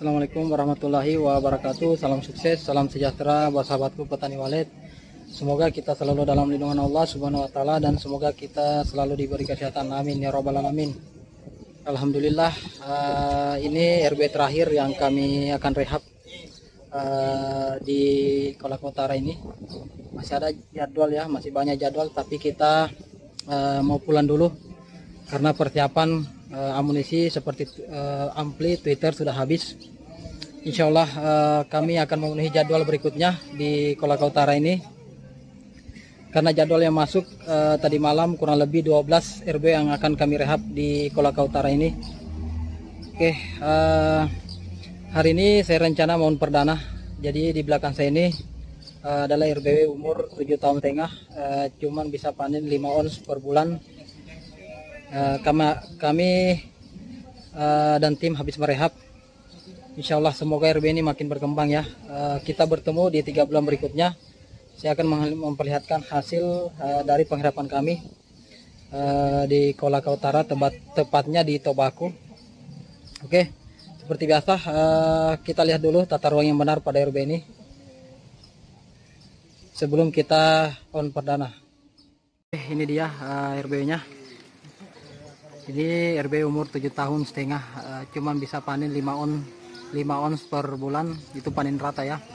Assalamualaikum warahmatullahi wabarakatuh. Salam sukses, salam sejahtera buat sahabatku petani walet. Semoga kita selalu dalam lindungan Allah Subhanahu wa taala dan semoga kita selalu diberi kesehatan. Amin ya rabbal alamin. Alhamdulillah, ini RB terakhir yang kami akan rehab di Kolaka Utara ini. Masih ada jadwal ya, masih banyak jadwal, tapi kita mau pulang dulu karena persiapan amunisi seperti ampli Twitter sudah habis. Insya Allah kami akan memenuhi jadwal berikutnya di Kolaka Utara ini, karena jadwal yang masuk tadi malam kurang lebih 12 RB yang akan kami rehab di Kolaka Utara ini. Oke, hari ini saya rencana mohon perdana. Jadi di belakang saya ini adalah RBW umur 7 tahun setengah, cuman bisa panen 5 ons per bulan. Kami dan tim habis merehab. Insya Allah semoga RB ini makin berkembang ya. Kita bertemu di 3 bulan berikutnya. Saya akan memperlihatkan hasil dari pengharapan kami di Kolaka Utara, tepatnya di Tobako. Oke, seperti biasa kita lihat dulu tata ruang yang benar pada RB ini sebelum kita on perdana. Ini dia RB-nya. Ini RB umur 7 tahun setengah, cuman bisa panen 5 ons per bulan, itu panen rata ya.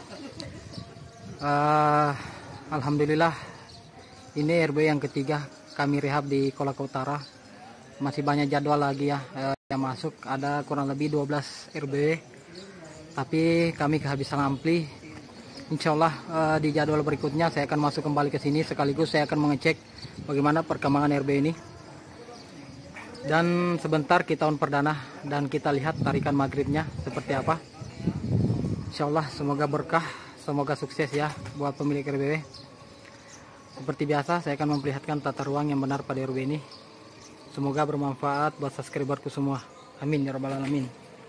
Alhamdulillah, ini RB yang ketiga kami rehab di Kolaka Utara. Masih banyak jadwal lagi ya yang masuk, ada kurang lebih 12 RB, tapi kami kehabisan ampli. Insya Allah di jadwal berikutnya saya akan masuk kembali ke sini, sekaligus saya akan mengecek bagaimana perkembangan RB ini. Dan sebentar kita on perdana dan kita lihat tarikan maghribnya seperti apa. Insya Allah semoga berkah, semoga sukses ya buat pemilik RBW. Seperti biasa saya akan memperlihatkan tata ruang yang benar pada RW ini. Semoga bermanfaat buat subscriberku semua. Amin ya rabbal alamin.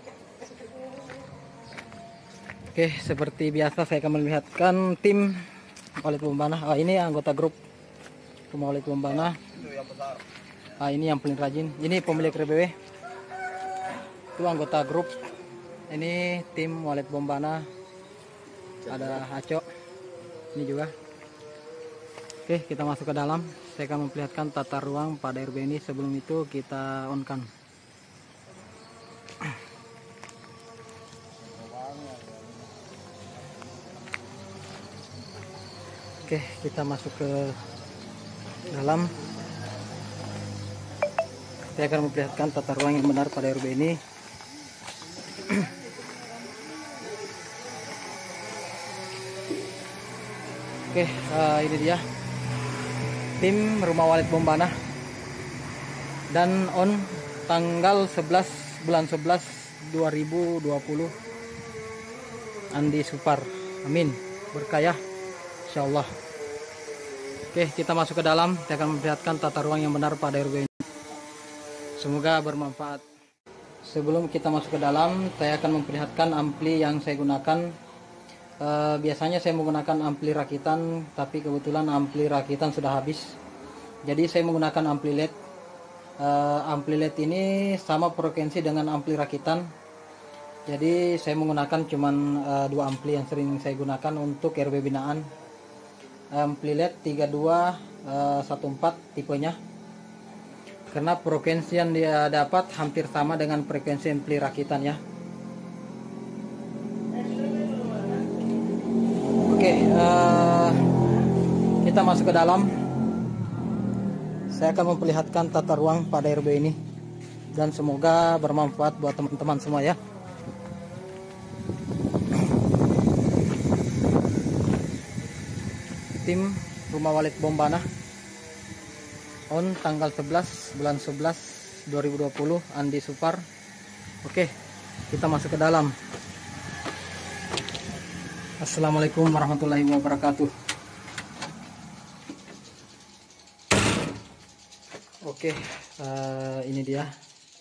Oke, seperti biasa saya akan memperlihatkan tim Walet Bombana. Ini anggota grup Rumah Walet Bombana. Ini yang paling rajin. Ini pemilik RBW. Itu anggota grup. Ini tim Walet Bombana. Ada Aco. Ini juga. Oke, kita masuk ke dalam. Saya akan memperlihatkan tata ruang pada RB ini. Sebelum itu kita on kan. Oke, kita masuk ke dalam. Saya akan memperlihatkan tata ruang yang benar pada RB ini. Oke, ini dia tim Rumah Walet Bombana, dan on tanggal 11 bulan 11 2020. Andi Supar. Amin, berkah ya insyaallah. Oke, kita masuk ke dalam. Saya akan memperlihatkan tata ruang yang benar pada RB ini. Semoga bermanfaat. Sebelum kita masuk ke dalam, saya akan memperlihatkan ampli yang saya gunakan. Biasanya saya menggunakan ampli rakitan, tapi kebetulan ampli rakitan sudah habis. Jadi saya menggunakan ampli LED. Ampli LED ini sama frekuensi dengan ampli rakitan. Jadi saya menggunakan cuman 2 ampli yang sering saya gunakan untuk RB binaan. Ampli LED 3214 tipenya. Karena frekuensi yang dia dapat hampir sama dengan frekuensi ampli rakitan ya. Oke, kita masuk ke dalam. Saya akan memperlihatkan tata ruang pada RB ini dan semoga bermanfaat buat teman-teman semua ya. Tim Rumah Walet Bombana on tanggal 11 bulan 11 2020, Andi Supar. Oke, kita masuk ke dalam. Assalamualaikum warahmatullahi wabarakatuh. Oke, ini dia.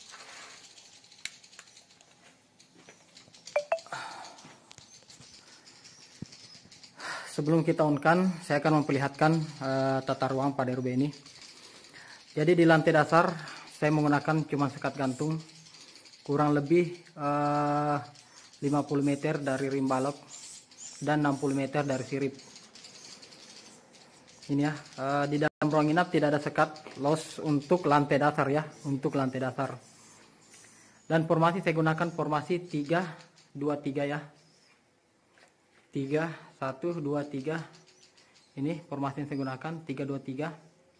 Sebelum kita on-kan, saya akan memperlihatkan tata ruang pada RB ini. Jadi di lantai dasar saya menggunakan cuma sekat gantung, kurang lebih 50 meter dari rim balok dan 60 meter dari sirip. Ini ya, di dalam ruang inap tidak ada sekat los untuk lantai dasar ya, untuk lantai dasar. Dan formasi saya gunakan formasi 3-2-3 ya. 3-1-2-3. Ini formasi yang saya gunakan 3-2-3.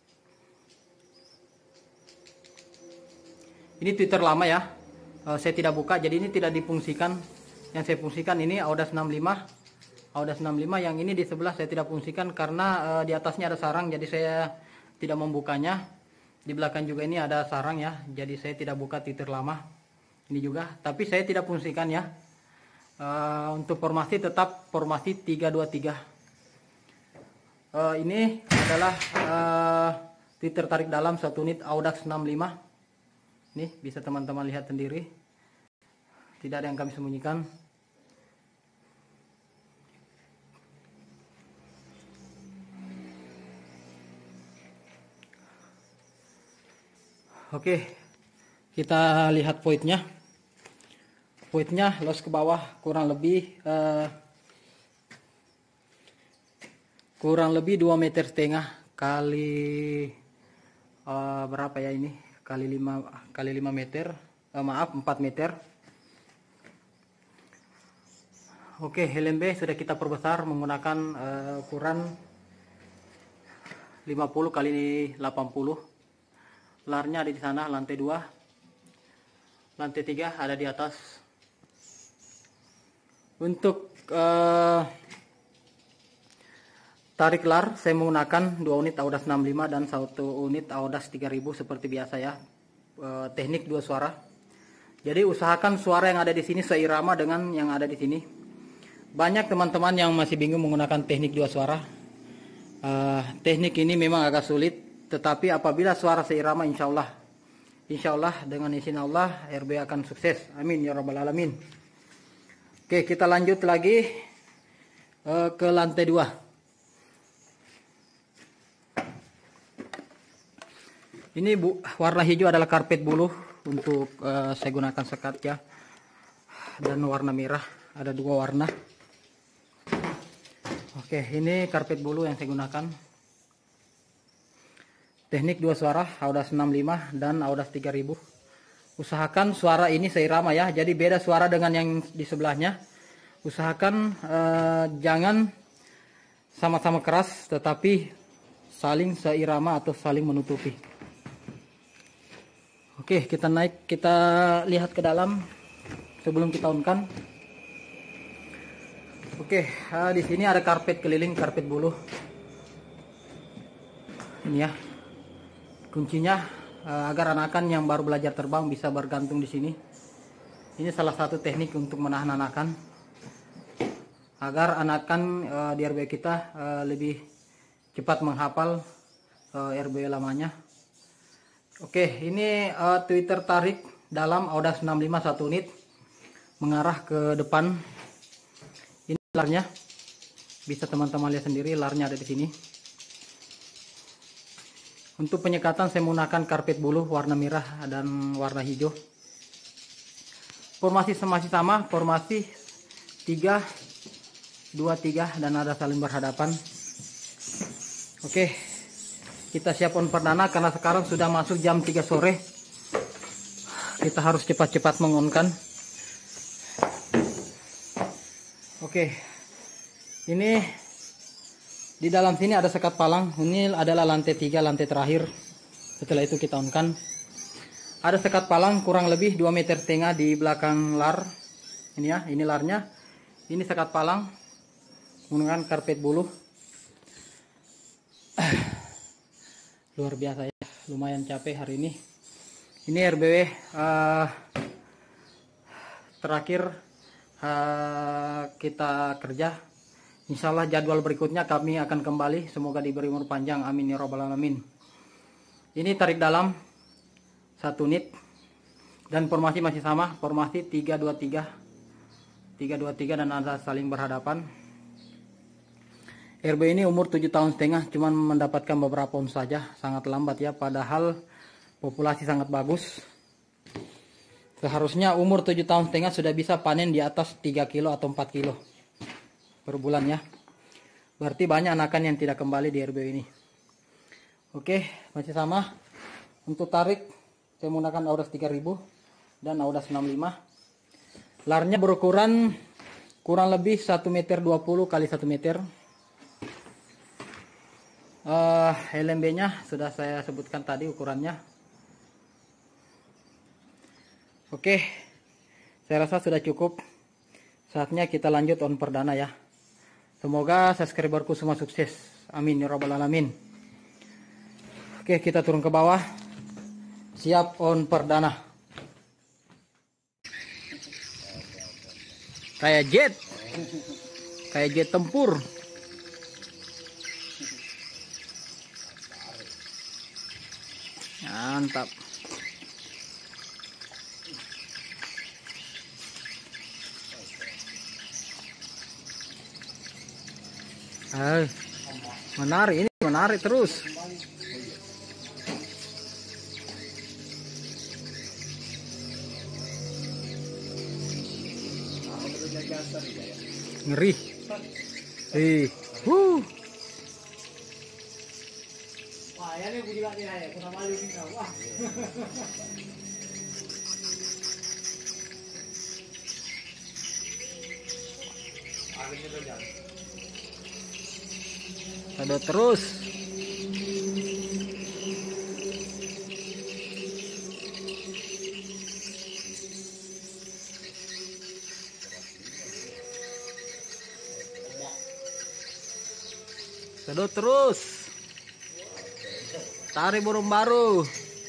Ini Twitter lama ya. Saya tidak buka, jadi ini tidak difungsikan. Yang saya fungsikan ini Audax 65. Audax 65 yang ini di sebelah saya tidak fungsikan karena di atasnya ada sarang, jadi saya tidak membukanya. Di belakang juga ini ada sarang ya, jadi saya tidak buka Twitter lama ini juga, tapi saya tidak fungsikan ya. Untuk formasi tetap formasi 3-2-3. Ini adalah Twitter tarik dalam 1 unit Audax 65. Nih bisa teman-teman lihat sendiri, tidak ada yang kami sembunyikan. Oke, kita lihat voidnya. Voidnya los ke bawah kurang lebih 2,5 meter kali berapa ya ini? Kali 5 meter. Maaf, 4 meter. Oke, helm B sudah kita perbesar menggunakan ukuran 50 kali 80. Larnya ada di sana, lantai 2. Lantai 3 ada di atas. Untuk tarik lar saya menggunakan 2 unit Audax 65 dan 1 unit Audax 3000 seperti biasa ya. Teknik 2 suara. Jadi usahakan suara yang ada di sini seirama dengan yang ada di sini. Banyak teman-teman yang masih bingung menggunakan teknik 2 suara. Teknik ini memang agak sulit. Tetapi apabila suara seirama, insya Allah dengan izin Allah RB akan sukses. Amin ya rabbal alamin. Oke, kita lanjut lagi ke lantai 2. Ini warna hijau adalah karpet bulu untuk saya gunakan sekat ya. Dan warna merah ada 2 warna. Oke, ini karpet bulu yang saya gunakan. Teknik 2 suara Audax 65 dan Audax 3000. Usahakan suara ini seirama ya. Jadi beda suara dengan yang di sebelahnya. Usahakan jangan sama-sama keras, tetapi saling seirama atau saling menutupi. Oke, kita naik, kita lihat ke dalam sebelum kita on-kan. Oke, di sini ada karpet keliling, karpet bulu. Ini ya. Kuncinya agar anakan yang baru belajar terbang bisa bergantung di sini. Ini salah satu teknik untuk menahan anakan agar anakan di RB kita lebih cepat menghafal RB lamanya. Oke, ini Twitter tarik dalam Audax 65 1 unit mengarah ke depan. Ini larnya, bisa teman-teman lihat sendiri, larnya ada di sini. Untuk penyekatan saya menggunakan karpet bulu warna merah dan warna hijau. Formasi masih sama, formasi 3-2-3 dan ada saling berhadapan. Oke, kita siap on perdana karena sekarang sudah masuk jam 3 sore. Kita harus cepat-cepat mengonkan. Oke, ini di dalam sini ada sekat palang. Ini adalah lantai 3, lantai terakhir. Setelah itu kita on-kan. Ada sekat palang kurang lebih 2,5 meter di belakang lar. Ini ya, ini larnya. Ini sekat palang menggunakan karpet bulu. Luar biasa ya, lumayan capek hari ini. Ini RBW terakhir kita kerja. Insya Allah jadwal berikutnya kami akan kembali. Semoga diberi umur panjang. Amin ya rabbal alamin. Ini tarik dalam 1 unit. Dan formasi masih sama. Formasi 3-2-3. 3-2-3 dan ada saling berhadapan. RB ini umur 7,5 tahun. Cuman mendapatkan beberapa on saja. Sangat lambat ya. Padahal populasi sangat bagus. Seharusnya umur 7 tahun setengah sudah bisa panen di atas 3 kilo atau 4 kilo per bulan ya. Berarti banyak anakan yang tidak kembali di RBO ini. Oke, masih sama. Untuk tarik saya menggunakan Audax 3000 dan Audax 65. Larnya berukuran kurang lebih 1,20 meter kali 1 meter. LMB-nya sudah saya sebutkan tadi ukurannya. Oke, saya rasa sudah cukup. Saatnya kita lanjut on perdana ya. Semoga subscriberku semua sukses. Amin ya rabbal alamin. Oke, kita turun ke bawah. Siap on perdana. Kayak jet tempur. Mantap. Menarik, ini menarik terus. Ngeri. Wah, ya nih juga nih ya, kena malu nih. Wah. Sedot terus. Sedot terus. Tarik burung baru.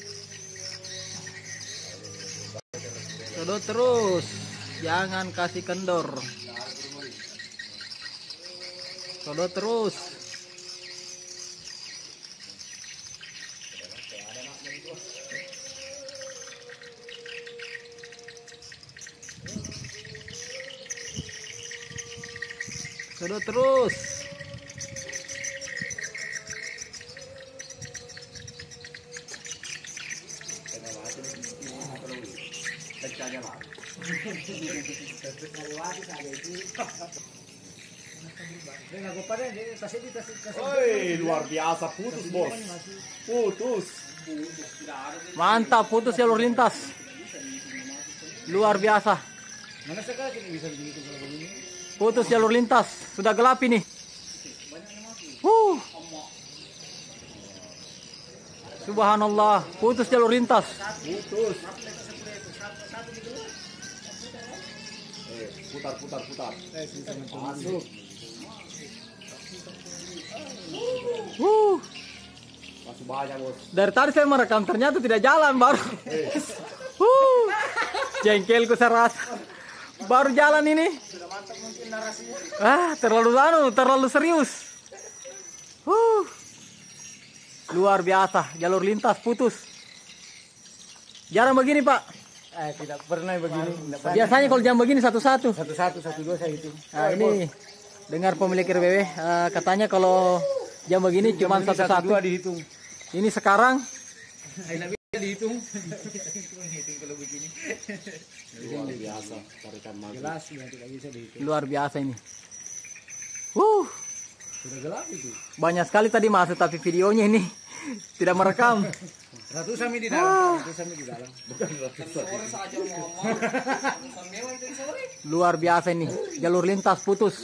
Sedot terus. Jangan kasih kendor. Sedot terus. Sedot terus. Oi, luar biasa, putus bos. Putus. Mantap, putus jalur lintas. Luar biasa. Mana sekali bisa begitu kalau begini? Putus jalur lintas. Sudah gelap ini. Subhanallah, putus jalur lintas. Putus. Putar. Masuk. Masih banyak bos. Dari tadi saya merekam ternyata tidak jalan baru. Jengkelku saya rasa. Baru jalan ini. Sudah mantap mungkin narasinya. Terlalu serius. Luar biasa, jalur lintas putus. Jarang begini, Pak. Tidak pernah begini. Biasanya kalau jam begini satu-satu. 1-1, 1-2 saya itu. Nah, ini dengar pemilik RBW katanya kalau jam begini cuma satu-satu. Dihitung. Ini sekarang Tidak bisa dihitung. Hitung kalau begini. Luar biasa, tarikan maju. Jelas tidak bisa dihitung. luar biasa ini. Sudah gelap itu. Banyak sekali tadi masuk tapi videonya ini tidak merekam. Ratusan di dalam, Luar biasa ini, jalur lintas putus.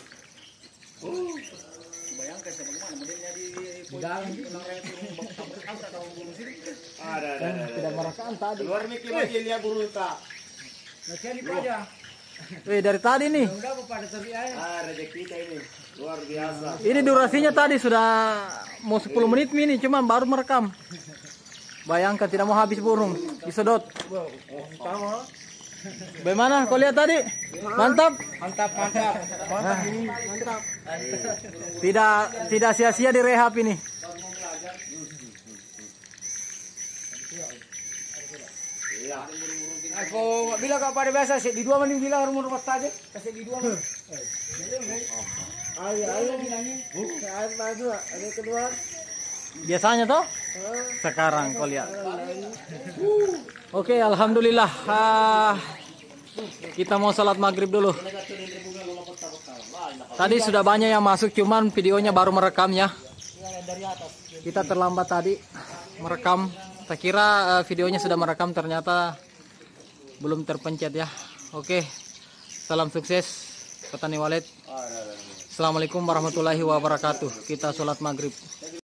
Bayangkan bagaimana modelnya di dalam Ada. Tidak merekam tadi. Luar mikir lagi lihat burung tak. Nanti aja. Dari tadi nih. Enggak pada terlihat. Rezeki kita ini luar biasa. Ini durasinya tadi sudah mau 10 menit ini, cuman baru merekam. Bayangkan tidak mau habis burung, disedot. Bagaimana kau lihat tadi? Mantap. Mantap ini, mantap. Tidak sia-sia direhab ini. Aku bilang kau pada biasa di dua mending bilang rumah saja, kasih di dua. Ayo bilangnya. Air baru, ada keluar. Biasanya toh? Sekarang kau lihat. Oke, alhamdulillah. Kita mau sholat maghrib dulu. Tadi sudah banyak yang masuk, cuman videonya baru merekam ya. Kita terlambat tadi merekam. Saya kira videonya sudah merekam, ternyata belum terpencet ya. Oke, salam sukses Petani Walet. Assalamualaikum warahmatullahi wabarakatuh. Kita sholat maghrib.